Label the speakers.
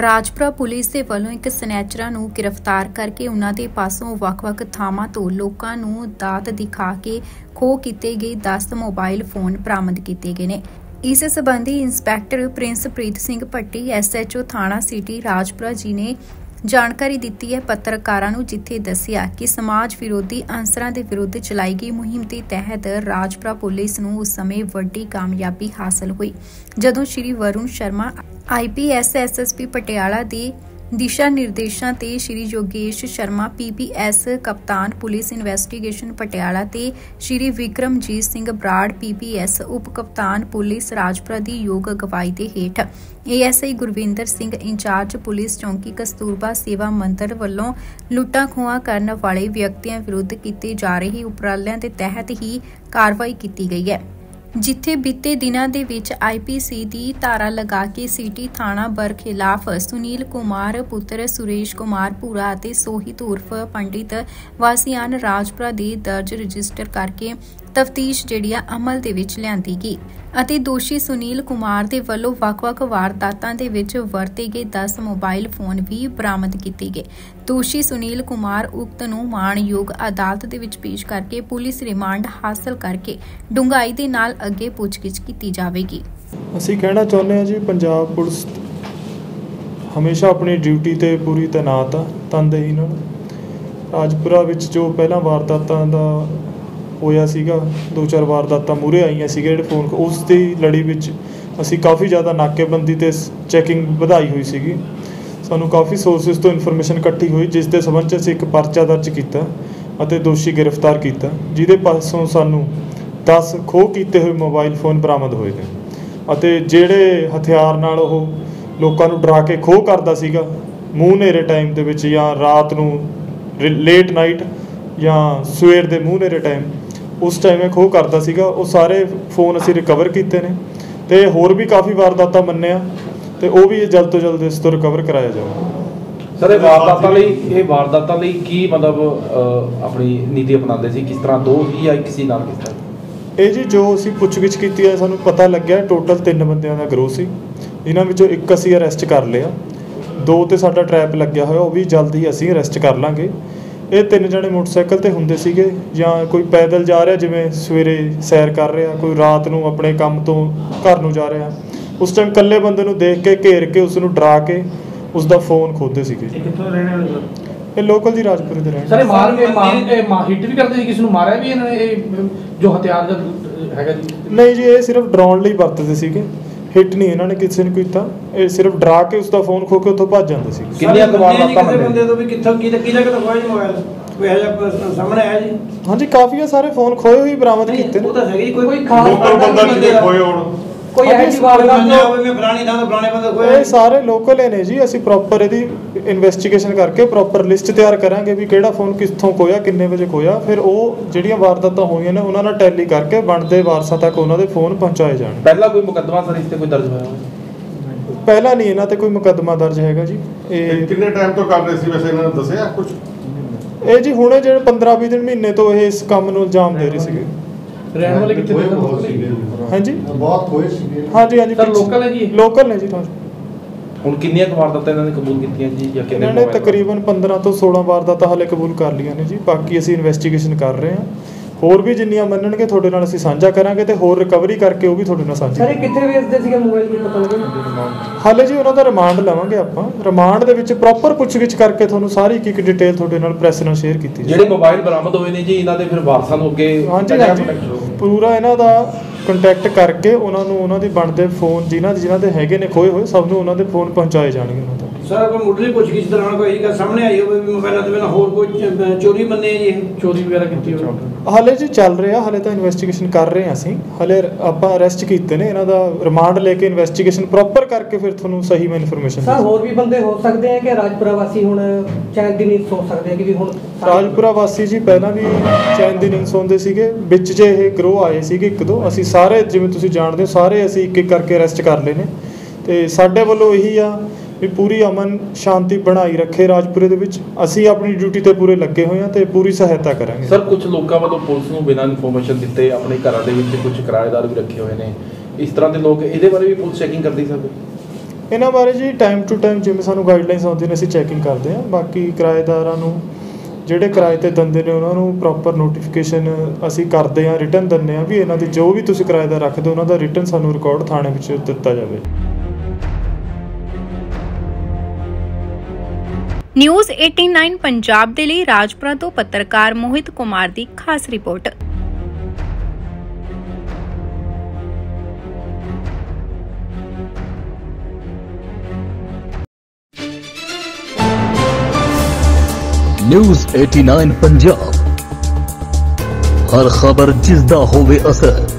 Speaker 1: Rajpura police ਦੇ ਵੱਲੋਂ ਇੱਕ ਸਨੈਚਰਾਂ ਨੂੰ ਗ੍ਰਿਫਤਾਰ ਕਰਕੇ ਉਹਨਾਂ ਦੇ ਪਾਸੋਂ ਵੱਖ-ਵੱਖ ਥਾਵਾਂ ਤੋਂ ਲੋਕਾਂ ਨੂੰ ਦਾਤ ਦਿਖਾ ਕੇ ਖੋਹ ਕੀਤੇ ਗਏ 10 ਮੋਬਾਈਲ ਫੋਨ ਬਰਾਮਦ ਕੀਤੇ ਗਏ ਨੇ। ਇਸ ਸੰਬੰਧੀ ਇੰਸਪੈਕਟਰ ਪ੍ਰਿੰਸਪ੍ਰੀਤ ਸਿੰਘ ਭੱਟੀ SHO ਥਾਣਾ ਸਿਟੀ ਰਾਜਪੁਰਾ ਜੀ ਨੇ ਜਾਣਕਾਰੀ ਦਿੱਤੀ ਹੈ ਪੱਤਰਕਾਰਾਂ ਨੂੰ, ਜਿੱਥੇ ਦੱਸਿਆ ਕਿ ਸਮਾਜ ਵਿਰੋਧੀ ਅਨਸਰਾਂ ਦੇ ਵਿਰੁੱਧ ਚਲਾਈ ਗਈ ਮੁਹਿੰਮ ਦੇ ਤਹਿਤ ਰਾਜਪੁਰਾ ਪੁਲਿਸ ਨੂੰ ਉਸ ਸਮੇਂ ਵੱਡੀ ਕਾਮਯਾਬੀ ਹਾਸਲ ਹੋਈ ਜਦੋਂ ਸ਼੍ਰੀ ਵਰੁਣ ਸ਼ਰਮਾ IPS SSP ਪਟਿਆਲਾ ਦੇ ਦਿਸ਼ਾ ਨਿਰਦੇਸ਼ਾਂ ਤੇ ਸ਼੍ਰੀ ਯੋਗੇਸ਼ ਸ਼ਰਮਾ PPS ਕਪਤਾਨ ਪੁਲਿਸ ਇਨਵੈਸਟੀਗੇਸ਼ਨ ਪਟਿਆਲਾ ਤੇ ਸ਼੍ਰੀ ਵਿਕਰਮਜੀਤ ਸਿੰਘ ਬਰਾੜ PPS ਉਪ ਕਪਤਾਨ ਪੁਲਿਸ ਰਾਜਪੁਰਾ ਦੀ ਯੋਗ ਅਗਵਾਈ ਦੇ ਹੇਠ ASI Gurvinder Singh incharge police ਚੌਂਕੀ ਕਸਤੂਰਬਾ ਸੇਵਾ ਮੰਦਰ ਵੱਲੋਂ ਲੁੱਟਾਂ ਖੋਹਾਂ ਕਰਨ ਵਾਲੇ ਵਿਅਕਤੀਆਂ ਵਿਰੁੱਧ ਕੀਤੇ ਜਾ ਰਹੇ ਉਪਰਾਲਿਆਂ ਦੇ ਤਹਿਤ ਹੀ ਕਾਰਵਾਈ ਕੀਤੀ ਗਈ ਹੈ, ਜਿੱਥੇ ਬੀਤੇ ਦਿਨਾਂ ਦੇ ਵਿੱਚ IPC ਦੀ ਧਾਰਾ ਲਗਾ ਕੇ ਸਿਟੀ ਥਾਣਾ ਬਰਖਿਲਾਫ ਸੁਨੀਲ ਕੁਮਾਰ ਪੁੱਤਰ ਸੁਰੇਸ਼ ਕੁਮਾਰ ਭੂਰਾ ਅਤੇ ਸੋਹਿਤ ਉਰਫ ਪੰਡਿਤ ਵਾਸੀਆਨ ਰਾਜਪੁਰਾ ਦੇ ਦਰਜ ਰਜਿਸਟਰ ਕਰਕੇ ਤਫਤੀਸ਼ ਜਿਹੜੀ ਅਮਲ ਦੇ ਵਿੱਚ ਲਿਆਂਦੀ ਗਈ ਅਤੇ ਦੋਸ਼ੀ ਸੁਨੀਲ ਕੁਮਾਰ ਦੇ ਵੱਲੋਂ ਵੱਖ-ਵੱਖ ਵਾਰਦਾਤਾਂ ਦੇ ਵਿੱਚ ਵਰਤੇ ਗਏ 10 ਮੋਬਾਈਲ ਫੋਨ ਵੀ ਬਰਾਮਦ ਕੀਤੇ ਗਏ। ਦੋਸ਼ੀ ਸੁਨੀਲ ਕੁਮਾਰ ਉਕਤ ਨੂੰ ਮਾਣਯੋਗ ਅਦਾਲਤ ਦੇ ਵਿੱਚ ਪੇਸ਼ ਕਰਕੇ ਪੁਲਿਸ ਰਿਮਾਂਡ ਹਾਸਲ ਕਰਕੇ ਡੂੰਘਾਈ ਦੇ ਨਾਲ ਅੱਗੇ ਪੁੱਛਗਿੱਛ ਕੀਤੀ ਜਾਵੇਗੀ।
Speaker 2: ਅਸੀਂ ਕਹਿਣਾ ਚਾਹੁੰਦੇ ਹਾਂ ਜੀ, ਪੰਜਾਬ ਪੁਲਿਸ ਹਮੇਸ਼ਾ ਆਪਣੀ ਡਿਊਟੀ ਤੇ ਪੂਰੀ ਤੈਨਾਤ ਆ ਤਨਦੇਹੀ ਨਾਲ। ਰਾਜਪੁਰਾ ਵਿੱਚ ਜੋ ਪਹਿਲਾਂ ਵਾਰਦਾਤਾਂ ਦਾ ਹੋਇਆ ਸੀਗਾ, 2-4 ਵਾਰਦਾਤਾਂ ਮੂਹਰੇ ਆਈਆਂ ਸੀਗੇ ਜਿਹੜੇ ਫੋਨ, ਉਸ ਦੀ ਲੜੀ ਵਿੱਚ ਅਸੀਂ ਕਾਫੀ ਜ਼ਿਆਦਾ ਨਾਕੇਬੰਦੀ ਤੇ ਚੈਕਿੰਗ ਵਧਾਈ ਹੋਈ ਸੀਗੀ। ਸਾਨੂੰ ਕਾਫੀ ਸੋਰਸਿਸ ਤੋਂ ਇਨਫੋਰਮੇਸ਼ਨ ਇਕੱਠੀ ਹੋਈ, ਜਿਸ ਦੇ ਸਬੰਧ 'ਚ ਅਸੀਂ ਇੱਕ ਪਰਚਾ ਦਰਜ ਕੀਤਾ ਅਤੇ ਦੋਸ਼ੀ ਗ੍ਰਿਫਤਾਰ ਕੀਤਾ, ਜਿਹਦੇ ਪਾਸੋਂ ਸਾਨੂੰ 10 ਖੋਹ ਕੀਤੇ ਹੋਏ ਮੋਬਾਈਲ ਫੋਨ ਬਰਾਮਦ ਹੋਏ ਨੇ ਅਤੇ ਜਿਹੜੇ ਹਥਿਆਰ ਨਾਲ ਉਹ ਲੋਕਾਂ ਨੂੰ ਡਰਾ ਕੇ ਖੋਹ ਕਰਦਾ ਸੀਗਾ ਮੂੰਹ ਹਨੇਰੇ ਟਾਈਮ ਦੇ ਵਿੱਚ ਜਾਂ ਰਾਤ ਨੂੰ ਲੇਟ ਨਾਈਟ ਜਾਂ ਸਵੇਰ ਦੇ ਮੂੰਹ ਹਨੇਰੇ ਟਾਈਮ, ਉਸ ਟਾਈਮ ਇਹ ਖੋਹ ਕਰਦਾ ਸੀਗਾ, ਉਹ ਸਾਰੇ ਫੋਨ ਅਸੀਂ ਰਿਕਵਰ ਕੀਤੇ ਨੇ ਅਤੇ ਹੋਰ ਵੀ ਕਾਫੀ ਵਾਰਦਾਤਾਂ ਮੰਨਿਆ ਅਤੇ ਉਹ ਵੀ ਜਲਦ ਤੋਂ ਜਲਦ ਇਸ ਤੋਂ ਰਿਕਵਰ ਕਰਾਇਆ ਜਾਊਗਾ।
Speaker 3: ਸਰ, ਇਹ ਵਾਰਦਾਤਾਂ ਲਈ ਕੀ ਮਤਲਬ ਆਪਣੀ ਨੀਤੀ ਅਪਣਾਉਂਦੇ ਸੀ? ਕਿਸ ਤਰ੍ਹਾਂ ਦੋ ਹੀ ਜਾਂ ਕਿਸੇ ਨਾਲ ਕਿਸ ਤਰ੍ਹਾਂ?
Speaker 2: ਇਹ ਜੀ ਜੋ ਅਸੀਂ ਪੁੱਛਗਿੱਛ ਕੀਤੀ ਹੈ, ਸਾਨੂੰ ਪਤਾ ਲੱਗਿਆ ਟੋਟਲ 3 ਬੰਦਿਆਂ ਦਾ ਗਰੋਹ ਸੀ। ਇਹਨਾਂ ਵਿੱਚੋਂ ਇੱਕ ਅਸੀਂ ਅਰੈਸਟ ਕਰ ਲਿਆ, 2 ਤੇ ਸਾਡਾ ਟਰੈਪ ਲੱਗਿਆ ਹੋਇਆ, ਉਹ ਵੀ ਜਲਦ ਹੀ ਅਸੀਂ ਅਰੈਸਟ ਕਰ ਲਾਂਗੇ। ਇਹ 3 ਜਣੇ ਮੋਟਰਸਾਈਕਲ 'ਤੇ ਹੁੰਦੇ ਸੀਗੇ ਜਾਂ ਕੋਈ ਪੈਦਲ ਜਾ ਰਿਹਾ, ਜਿਵੇਂ ਸਵੇਰੇ ਸੈਰ ਕਰ ਰਿਹਾ, ਕੋਈ ਰਾਤ ਨੂੰ ਆਪਣੇ ਕੰਮ ਤੋਂ ਘਰ ਨੂੰ ਜਾ ਰਿਹਾ, ਉਸ ਟਾਈਮ ਇਕੱਲੇ ਬੰਦੇ ਨੂੰ ਦੇਖ ਕੇ ਘੇਰ ਕੇ ਉਸ ਨੂੰ ਡਰਾ ਕੇ ਉਸ ਦਾ ਫੋਨ ਖੋਹਦੇ ਸੀਗੇ।
Speaker 4: ਕਿੱਥੋਂ ਰਹਿਣ ਵਾਲੇ ਸਰ?
Speaker 2: ਇਹ ਲੋਕਲ ਦੀ ਰਾਜਪੁਰੇ ਦੇ ਰਹਿਣ।
Speaker 4: ਸਰ, ਹਿੱਟ ਵੀ ਕਰਦੇ ਸੀ? ਕਿਸੇ ਨੂੰ ਮਾਰਿਆ ਵੀ ਇਹਨਾਂ ਨੇ? ਇਹ ਜੋ ਹਥਿਆਰ ਦਾ ਹੈਗਾ ਜੀ?
Speaker 2: ਨਹੀਂ ਜੀ, ਇਹ ਸਿਰਫ ਡਰਾਉਣ ਲਈ ਵਰਤਦੇ ਸੀਗੇ, ਹਿੱਟ ਨਹੀਂ ਇਹਨਾਂ ਨੇ ਕਿਸੇ ਨੂੰ ਕੀਤਾ। ਇਹ ਸਿਰਫ ਡਰਾ ਕੇ ਉਸ ਦਾ ਫੋਨ ਖੋ ਕੇ ਉੱਥੋਂ ਭੱਜ ਜਾਂਦੇ ਸੀ।
Speaker 4: ਕਿੰਨੀਆਂ ਵਾਰਦਾਤਾਂ ਬੰਦੇ ਤੋਂ ਵੀ ਕਿੱਥੋਂ ਕੀ ਜਗ੍ਹਾ ਤੋਂ ਖੋਇਆ ਮੋਬਾਈਲ? ਕੋਈ ਇਹੋ ਜਿਹਾ ਸਾਹਮਣੇ ਆਇਆ ਜੀ?
Speaker 2: ਹਾਂਜੀ, ਕਾਫੀ ਸਾਰੇ ਫੋਨ ਖੋਏ ਹੋਏ ਬਰਾਮਦ ਕੀਤੇ ਨੇ।
Speaker 4: ਉਹ ਤਾਂ ਹੈਗੀ ਕੋਈ ਖਾਸ ਬੰਦਾ ਕਿਤੇ ਖੋਏ ਹੋਣ, ਕੋਈ ਐਸੀ ਵਾਰਦਾਤ ਹੋਵੇ ਮੈਂ ਫਲਾਣੀ ਥਾਂ ਤੋਂ ਫਲਾਣੇ ਬੰਦੇ ਖੋਏ? ਇਹ
Speaker 2: ਸਾਰੇ ਲੋਕਲ ਹੀ ਨੇ ਜੀ। ਅਸੀਂ ਪ੍ਰੋਪਰ ਇਹਦੀ ਇਨਵੈਸਟੀਗੇਸ਼ਨ ਕਰਕੇ ਪ੍ਰੋਪਰ ਲਿਸਟ ਤਿਆਰ ਕਰਾਂਗੇ ਵੀ ਕਿਹੜਾ ਫੋਨ ਕਿੱਥੋਂ ਖੋਇਆ, ਕਿੰਨੇ ਵਜੇ ਖੋਇਆ। ਫਿਰ ਉਹ ਜਿਹੜੀਆਂ ਵਾਰਦਾਤਾਂ ਹੋਈਆਂ ਨੇ ਉਹਨਾਂ ਨਾਲ ਟੈਲੀ ਕਰਕੇ ਬਣਦੇ ਵਾਰਸਾਂ ਤੱਕ ਉਹਨਾਂ ਦੇ ਫੋਨ ਪਹੁੰਚਾਏ ਜਾਣ।
Speaker 3: ਪਹਿਲਾਂ ਕੋਈ ਮੁਕੱਦਮਾ ਸਰ ਇਸ ਤੇ ਕੋਈ ਦਰਜ ਹੋਇਆ?
Speaker 2: ਪਹਿਲਾਂ ਨਹੀਂ ਇਹਨਾਂ ਤੇ ਕੋਈ ਮੁਕੱਦਮਾ ਦਰਜ ਹੈਗਾ ਜੀ।
Speaker 5: ਇਹ ਕਿੰਨੇ ਟਾਈਮ ਤੋਂ ਕਰ ਰਹੇ ਸੀ ਵੈਸੇ, ਇਹਨਾਂ ਨੇ ਦੱਸਿਆ ਕੁਝ?
Speaker 2: ਇਹ ਜੀ ਹੁਣੇ ਜਿਹੜੇ 15-20 ਦਿਨ ਮਹੀਨੇ ਤੋਂ ਇਹ ਇਸ ਕੰਮ ਨੂੰ ਅੰਜਾਮ ਦੇ ਰਹੇ ਸੀਗੇ।
Speaker 4: ਰਹਿਣ ਵਾਲੇ ਕਿੱਥੇ ਦੇ?
Speaker 2: ਹਾਂਜੀ,
Speaker 5: ਬਹੁਤ ਹੋਏ ਸੀਗੇ।
Speaker 2: ਹਾਂਜੀ ਹਾਂਜੀ
Speaker 4: ਸਰ, ਲੋਕਲ ਹੈ ਜੀ?
Speaker 2: ਲੋਕਲ ਨੇ ਜੀ।
Speaker 3: ਹੁਣ ਕਿੰਨੀਆਂ ਵਾਰਦਾਤਾਂ ਇਹਨਾਂ ਨੇ ਕਬੂਲ ਕੀਤੀਆਂ ਜੀ ਜਾਂ ਕਿੰਨੇ?
Speaker 2: ਇਹਨਾਂ ਨੇ ਤਕਰੀਬਨ 15 ਤੋਂ 16 ਵਾਰਦਾਤਾਂ ਹਾਲੇ ਕਬੂਲ ਕਰ ਲਈਆਂ ਨੇ ਜੀ। ਬਾਕੀ ਅਸੀਂ ਇਨਵੈਸਟੀਗੇਸ਼ਨ ਕਰ ਰਹੇ ਹਾਂ, ਹੋਰ ਵੀ ਜਿੰਨੀਆਂ ਮੰਨਣਗੇ ਤੁਹਾਡੇ ਨਾਲ ਅਸੀਂ ਸਾਂਝਾ ਕਰਾਂਗੇ ਤੇ ਹੋਰ ਰਿਕਵਰੀ ਕਰਕੇ ਉਹ ਵੀ ਤੁਹਾਡੇ ਨਾਲ ਸਾਂਝੀ।
Speaker 4: ਸਰ, ਇਹ ਕਿੱਥੇ ਵੇਚਦੇ ਸੀਗੇ ਮੋਬਾਈਲ? ਵੀ ਪਤਾ ਲੱਗਿਆ
Speaker 2: ਹਾਲੇ ਜੀ ਉਹਨਾਂ ਦਾ ਰਿਮਾਂਡ ਲਵਾਂਗੇ ਆਪਾਂ। ਰਿਮਾਂਡ ਦੇ ਵਿੱਚ ਪ੍ਰੋਪਰ ਪੁੱਛਗਿੱਛ ਕਰਕੇ ਤੁਹਾਨੂੰ ਸਾਰੀ ਇੱਕ ਡਿਟੇਲ ਤੁਹਾਡੇ ਨਾਲ ਪ੍ਰੈਸ ਨਾਲ ਸ਼ੇਅਰ ਕੀਤੀ
Speaker 3: ਜਿਹੜੇ ਮੋਬਾਈਲ ਬਰਾਮਦ ਹੋਏ ਨੇ ਜੀ, ਇਹਨਾਂ ਦੇ ਫਿਰ ਵਾਰਸਾਂ ਨੂੰ ਅੱਗੇ
Speaker 2: ਹਾਂਜੀ ਪੂਰਾ ਇਹਨਾਂ ਦਾ ਕੰਟੈਕਟ ਕਰਕੇ ਉਹਨਾਂ ਨੂੰ ਉਹਨਾਂ ਦੇ ਬਣਦੇ ਫੋਨ ਜਿਨ੍ਹਾਂ ਦੇ ਹੈਗੇ ਨੇ ਖੋਏ ਹੋਏ, ਸਭ ਨੂੰ ਉਹਨਾਂ ਦੇ ਫੋਨ ਪਹੁੰਚਾਏ ਜਾਣਗੇ ਉਹਨਾਂ ਦਾ।
Speaker 4: ਸਰ, ਕੋਈ ਮੁੱਢਲੀ ਪੁੱਛਗਿੱਛ ਦੌਰਾਨ ਕੋਈ ਗੱਲ ਸਾਹਮਣੇ ਆਈ ਹੋਵੇ ਵੀ ਮੋਬਾਈਲਾਂ ਤੋਂ ਬਿਨਾਂ ਹੋਰ ਕੋਈ ਚੋਰੀ ਮੰਨੇ ਜੀ? ਚੋਰੀ ਵਗੈਰਾ ਕੀਤੀ ਹੋਵੇ?
Speaker 2: ਹਾਲੇ ਜੀ ਚੱਲ ਰਿਹਾ, ਹਾਲੇ ਤਾਂ ਇਨਵੈਸਟੀਗੇਸ਼ਨ ਕਰ ਰਹੇ ਹਾਂ ਅਸੀਂ। ਹਾਲੇ ਆਪਾਂ ਅਰੈਸਟ ਕੀਤੇ ਨੇ, ਇਹਨਾਂ ਦਾ ਰਿਮਾਂਡ ਲੈ ਕੇ ਇਨਵੈਸਟੀਗੇਸ਼ਨ ਪ੍ਰੋਪਰ ਕਰਕੇ ਫਿਰ ਤੁਹਾਨੂੰ ਸਹੀ ਮੈਂ ਇਨਫੋਰਮੇਸ਼ਨ।
Speaker 6: ਸਰ, ਹੋਰ ਵੀ ਬੰਦੇ ਹੋ ਸਕਦੇ ਆ ਕਿ ਰਾਜਪੁਰਾ ਵਾਸੀ ਹੁਣ ਚੈਨ ਦੀ ਨੀਂਦ ਸੌਂ ਸਕਦੇ ਆ? ਕਿ ਵੀ ਹੁਣ
Speaker 2: ਰਾਜਪੁਰਾ ਵਾਸੀ ਜੀ ਪਹਿਲਾਂ ਵੀ ਚੈਨ ਦੀ ਨੀਂਦ ਸੌਂਦੇ ਸੀਗੇ, ਵਿੱਚ ਜੇ ਇਹ ਗਰੋਹ ਆਏ ਸੀਗੇ 1-2। ਅਸੀਂ ਸਾਰੇ ਜਿਵੇਂ ਤੁਸੀਂ ਜਾਣਦੇ ਹੋ ਸਾਰੇ ਅਸੀਂ ਇੱਕ ਕਰਕੇ ਅਰੈਸਟ ਕਰ ਲਏ ਨੇ ਅਤੇ ਸਾਡੇ ਵੱਲੋਂ ਇਹੀ ਆ ਵੀ ਪੂਰੀ ਅਮਨ ਸ਼ਾਂਤੀ ਬਣਾਈ ਰੱਖੇ ਰਾਜਪੁਰੇ ਦੇ ਵਿੱਚ। ਅਸੀਂ ਆਪਣੀ ਡਿਊਟੀ ਤੇ ਪੂਰੇ ਲੱਗੇ ਹੋਏ ਹਾਂ ਤੇ ਪੂਰੀ ਸਹਾਇਤਾ ਕਰਾਂਗੇ।
Speaker 3: ਸਰ, ਕੁਝ ਲੋਕਾਂ ਵੱਲੋਂ ਪੁਲਿਸ ਨੂੰ ਬਿਨਾਂ ਇਨਫੋਰਮੇਸ਼ਨ ਦਿੱਤੇ ਆਪਣੇ ਘਰਾਂ ਦੇ ਵਿੱਚ ਕੁਝ ਕਿਰਾਏਦਾਰ ਵੀ ਰੱਖੇ ਹੋਏ ਨੇ, ਇਸ ਤਰ੍ਹਾਂ ਦੇ ਲੋਕ, ਇਹਦੇ ਬਾਰੇ ਵੀ ਪੁਲਿਸ ਚੈਕਿੰਗ ਕਰਦੀ ਸਰ?
Speaker 2: ਇਹਨਾਂ ਬਾਰੇ ਜੀ ਟਾਈਮ ਟੂ ਟਾਈਮ ਜਿਵੇਂ ਸਾਨੂੰ ਗਾਈਡਲਾਈਨਸ ਆਉਂਦੀਆਂ ਨੇ ਅਸੀਂ ਚੈਕਿੰਗ ਕਰਦੇ ਹਾਂ। ਬਾਕੀ ਕਿਰਾਏਦਾਰਾਂ ਨੂੰ ਜਿਹੜੇ ਕਿਰਾਏ ਤੇ ਦਿੰਦੇ ਨੇ ਉਹਨਾਂ ਨੂੰ ਪ੍ਰੋਪਰ ਨੋਟੀਫਿਕੇਸ਼ਨ ਅਸੀਂ ਕਰਦੇ ਹਾਂ, ਰਿਟਨ ਦਿੰਦੇ ਹਾਂ ਵੀ ਇਹਨਾਂ ਦੀ ਜੋ ਵੀ ਤੁਸੀਂ ਕਿਰਾਏਦਾਰ ਰੱਖਦੇ ਹੋ ਉਹਨਾਂ ਦਾ ਰਿਟਨ ਸਾਨੂੰ ਰਿਕਾਰਡ ਥਾਣੇ ਵਿੱਚ ਦਿੱਤਾ ਜਾਵੇ।
Speaker 1: ਨਿਊਜ਼ 89 ਪੰਜਾਬ ਦੇ ਲਈ ਰਾਜਪੁਰਾ ਤੋਂ ਪੱਤਰਕਾਰ ਮੋਹਿਤ ਕੁਮਾਰ ਦੀ ਖਾਸ ਰਿਪੋਰਟ।
Speaker 7: न्यूज़ 89 पंजाब, हर खबर जिसदा होवे असर।